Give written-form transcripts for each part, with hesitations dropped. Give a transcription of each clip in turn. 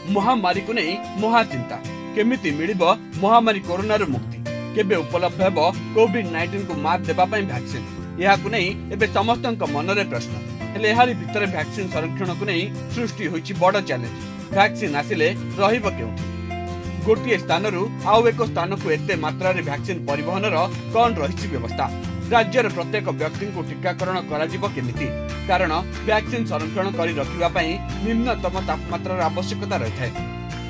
महामारी को नहीं महाचिंता केमिति मिलिबो महामारी कोरोना रो मुक्ति केबे उपलब्ध हेबो कोविड-19 को मात देबा पई वैक्सीन यहा को नहीं एबे समस्तक मनरे प्रश्न हेले एहारी भितर वैक्सीन संरक्षण को नहीं सृष्टि होईची बड़ चैलेंज वैक्सीन आसिले रहिबो केउठी गोटे स्थान आउ एक स्थान को एते मात्रा रे वैक्सीन परिवहन कौन रही व्यवस्था राज्यर प्रत्येक व्यक्ति को टीकाकरण कमिति कारण वैक्सीन संरक्षण कर रखा निम्नतम तापमात्रा आवश्यकता रही है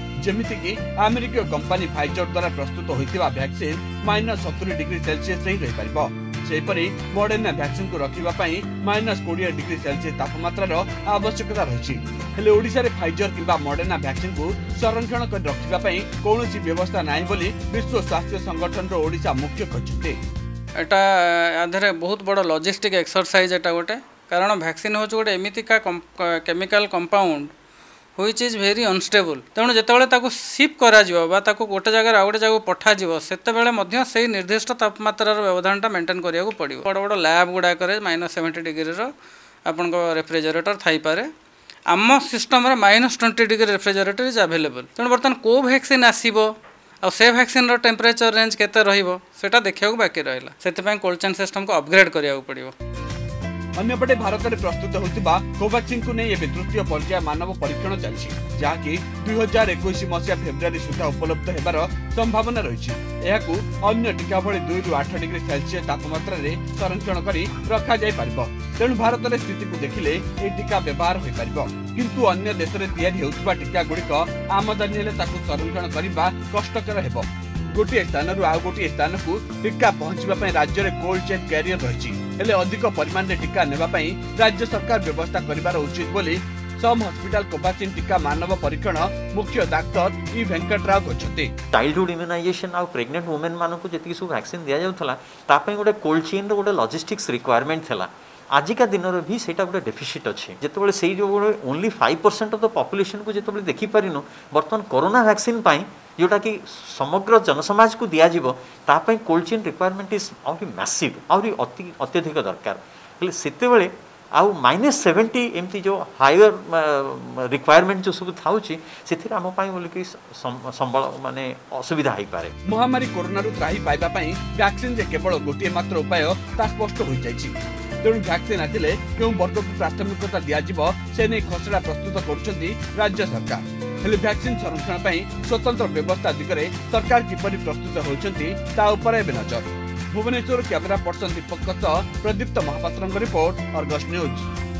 जमीक अमेरिकीय कंपनी फाइजर द्वारा प्रस्तुत होता वैक्सीन -70 डिग्री सेल्सियस रही पार सेपरी मॉडर्ना वैक्सीन को रखापी -20 डिग्री सेल्सियस तापमात्रा आवश्यकता रही ओडिशा रे फाइजर किंबा मॉडर्ना वैक्सीन को संरक्षण कर रखापी कौन व्यवस्था नहीं बोली विश्व स्वास्थ्य संगठन ओडिशा मुख्य कहते एटा आधरे बहुत बड़ लॉजिस्टिक एक्सरसाइज एटा गोटे कारण वैक्सीन हूँ गोटे एमितिका chemical compound which is very unstable तेणु जितेबाला सिप करा गोटे जगह आउ गोटे जगह पठाଯିव से से निर्दिष्ट तापमात्रार व्यवधानटा मेंटेन करा पड़ो बड़ बड़ लैब गुड़ाक -70 डिग्री आपण रेफ्रिजरेटर थाईपे आम system -20 degree refrigerator is available तेणु बर्तमान को वैक्सीन आसो आ से वैक्सीन टेम्परेचर रेंज केते रहिबो सेटा देखिया बाकी रहिला सेते कोल्ड चेन सिस्टम को अपग्रेड करिया पड़िबो। अन्यपटे भारत में प्रस्तुत होता कोवैक्सीन को नहीं तृतीय पर्याय मानव परीक्षण चलछि जहाँकि 2021 मसीहा फेब्रुआरी सुधा उपलब्ध होबार संभावना रही अन्य टीका भली 2 ରୁ 8 डिग्री सेल्सियस तापमात्रा रे संरक्षण करी रखा जाय पारिबो तेणु भारत में स्थिति को देखिले ए टीका व्यवहार हो पारिबो किंतु अन्य देश में तैयारी होउतबा टीका गुड़िक आमदानी हेले ताकू संरक्षण करबा कष्टकर हेबो गोटे स्थान आउ गोटे स्थान को टीका पहुंचवा राज्य में कोल्ड चेन कैरियर रही अधिक परिमाण में टीका नेबापई राज्य सरकार व्यवस्था करिबार उचित बोली सम हॉस्पिटल कोवैक्सीन टीका मानव परीक्षण मुख्य डाक्टर ई वेंकटराव कहते चाइल्डहुड इम्यूनाइजेशन आ प्रेग्नेंट वुमेन मानक जी सब वैक्सीन दिया जाउथला तापई गोटे कोल्ड चेन रो गोटे लॉजिस्टिक्स रिक्वायरमेंट थला आजिका दिन भी सेटा गोटे डेफिसिट अच्छे जिते से जो ओनली 5% ऑफ द पॉपुलेशन को जिते देखी पारिनु बर्तमान कोरोना वैक्सीन पाई जोटा कि समग्र जनसमाज को दिया जिवो तापई कोल्ड चेन रिक्वायरमेंट इज आउरी मैसिव आउरी अत्यधिक दरकार हेले सेते बेले आउ -70 एमती जो हायर रिक्वायरमेंट जो सब थाउची सेथिर आम पाई बोली कि संबल माने असुविधा होई पारे महामारी कोरोना रु त्राही पाइबा पई वैक्सीन जे केवल गोटे मात्र उपाय ता स्पष्ट होई जायछि तेणु वैक्सीन आसिले केउं वर्ग को प्राथमिकता दिया जिवो से नै खसड़ा प्रस्तुत करुछन्ती राज्य सरकार हेले वैक्सीन संरक्षण पई स्वतंत्र व्यवस्था दिगरे सरकार किपरि प्रस्तुत होउछन्ती ता ऊपर एबे नजर भुवनेश्वर कैमरा पर्सन दीपक प्रदीप्त महापात्र रिपोर्ट अर्गस न्यूज।